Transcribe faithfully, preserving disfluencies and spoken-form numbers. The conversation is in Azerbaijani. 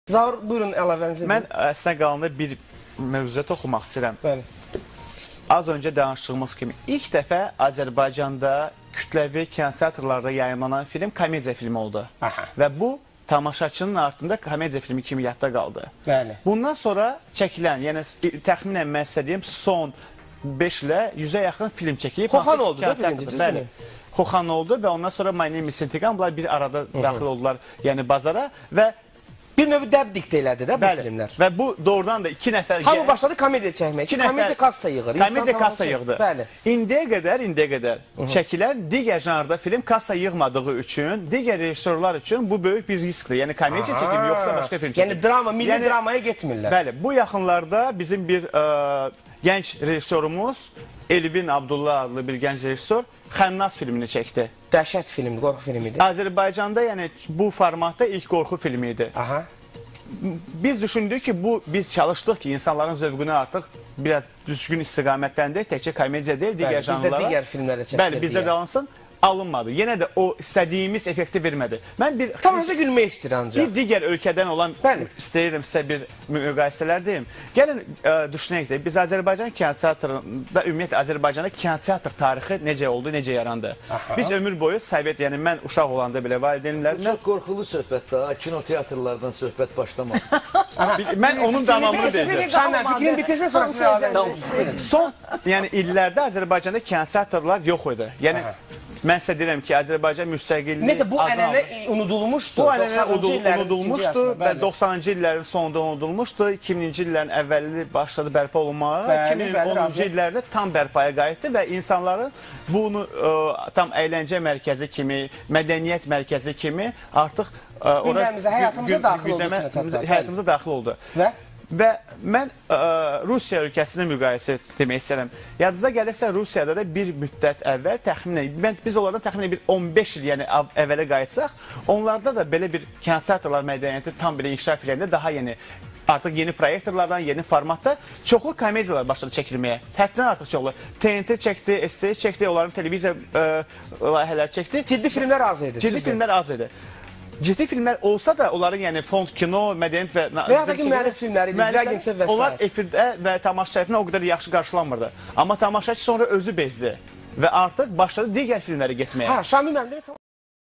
Zaur, buyurun əlavənizi. Mən əslində qalanda bir mövzuya toxunmaq istəyirəm. Bəli. Az öncə danışdığımız kimi ilk dəfə Azərbaycanda kütləvi kinoteatrlarda yayınlanan film komediya filmi oldu. Aha. Və bu tamaşaçının altında komediya filmi kimi yadda qaldı. Bəli. Bundan sonra çəkilən, yəni təxminən mən sizə deyim, son beş ilə yüzə yaxın film çəkilib. Xoxan oldu da birincisi. Bəli. Xoxan oldu və ondan sonra My Name is Intiqam, bunlar bir arada daxil oldular, yəni bazara və bir növ dəb diktə elədi də bu bəli, filmlər. və bu doğrudan da iki nəfər... Hamı başladı komediya çəkmək. Komediya kassa yığır. Komediya kassa yığdı. Bəli. İndiyə qədər, indiyə qədər çəkilən digər janrda film kassa yığmadığı üçün, digər rejissorlar üçün bu böyük bir riskdir. Yəni komediya çəkim, yoxsa başqa film çəkim. Yəni drama, milli yəni, dramaya getmirlər. Bəli, bu yaxınlarda bizim bir ə, gənc rejissorumuz Elvin Abdullah adlı bir gənc rejissor Xənnas filmini çəkdi. Dəhşət filmdir, qorxu filmidir. Azərbaycanda yəni bu formatda ilk qorxu filmi idi. Aha. Biz düşündük ki, bu biz çalışdıq ki, insanların zövqünü artıq biraz düzgün istiqamətləndirək, təkcə komediya deyil, digər janrlara. Bizdə digər filmlərdə çəkilir. Bəli, bizdə də alınsın. Alınmadı. Yenə də o istədiyimiz effekti vermədi. Mən bir... Tamaşada gülmək istəyir ancaq. Bir digər ölkədən olan, bəli, istəyirəm sizə bir müqayisələr deyim. Gəlin, ə, düşünək də, biz Azərbaycan kinoteatrında, ümumiyyətlə Azərbaycanda kinoteatr tarixi necə oldu, necə yarandı? Aha. Biz ömür boyu Sovet, yəni mən uşaq olanda belə valideynlərimlə... Bu çox qorxulu söhbət daha, kinoteatrlardan söhbət başlamadı. Mən onun davamını deyəcəm. Şamil, fikrini bitirsən sonra sizə əlavə. Son, yəni illərdə Azərbaycanda kinoteatrlar yox idi. Yəni, mən sizə deyirəm ki, Azərbaycan müstəqilliyi... Nədə bu ənənə unudulmuşdu? Bu ənənə unudulmuşdu və doxsanıncı illərin sonunda unudulmuşdu. iki minci illərin əvvəli başladı bərpa olunmağa. iki min onuncu illərdə tam bərpaya qayıtdı və insanların bunu ə, tam əyləncə mərkəzi kimi, mədəniyyət mərkəzi kimi artıq... Ə, gündəmimizə, həyatımıza daxil oldu. Həyatımıza daxil oldu. Və? Və mən ə, Rusiya ölkəsinə müqayisə demək istəyirəm. Yadınızda gəlirsə, Rusiyada da bir müddət əvvəl, təxminən, mən, biz onlardan təxminən bir on beş il yəni, əvvələ qayıtsaq, onlarda da belə bir kinoteatrlar mədəniyyəti tam belə inkişaf edəndə daha yeni, artıq yeni proyektorlardan, yeni formatda çoxlu komediyalar başladı çəkilməyə. Həddən artıq çoxlu. T N T çəkdi, S T S çəkdi, onların televiziya ə, layihələr çəkdi. Ciddi filmlər az idi. Ciddi filmlər az idi. Ciddi filmlər olsa da, onların yəni fond, kino, mədəniyyət və... Və ya da ki, müəllif filmləri, Zvyaginsev və s. Onlar efirdə və tamaşa tərəfindən o qədər yaxşı qarşılanmırdı. Amma tamaşaçı sonra özü bezdi və artıq başladı digər filmlərə getməyə. Hə, Şamil məndə